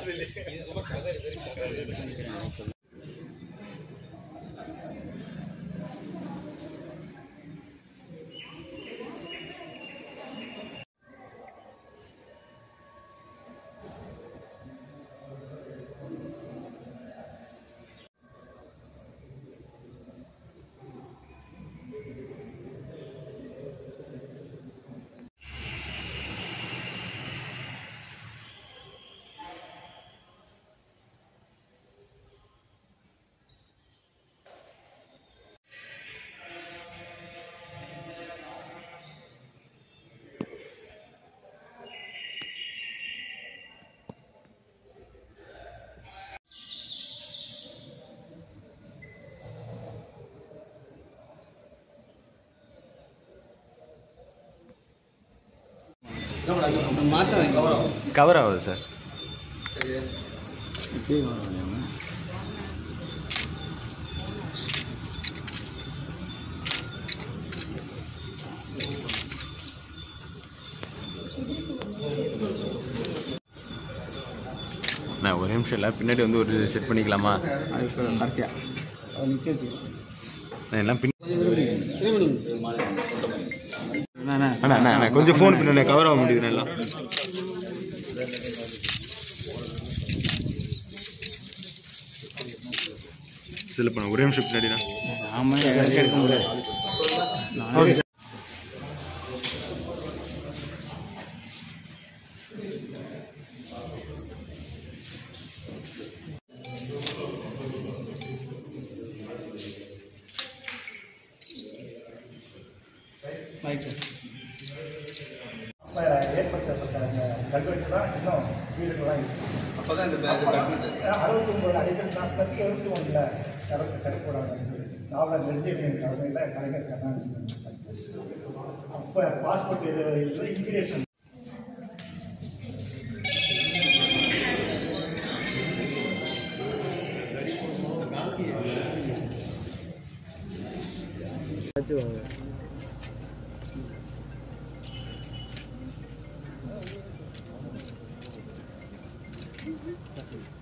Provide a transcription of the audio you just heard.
Cover आवाज sir நான் ஒரு நிமிஷம் இல்லை பின்னாடி வந்து ஒரு செட் பண்ணிக்கலாமா நான் எல்லாம் அண்ணா கொஞ்சம் ஃபோன் பின்னாடி கவர் ஆக முடியுது நல்லா இதில் பண்ண ஒரே நிமிஷம் பின்னாடி தான் ஆமாம் எடுக்க முடியாது ஏற்படுத்தப்பட்ட அந்த கல்வெட்டு தான் இன்னும் வீடுகள்லாம் இருக்குது. அப்போ தான் இந்த 69 அடிகள் தான் 71 கட்டக்கூடாது நாவலர் நெடுஞ்செழியன் தலைமையில் கலைஞர் கருணாநிதி அப்போ பாஸ்போர்ட் இன்கிரேஷன் Thank you.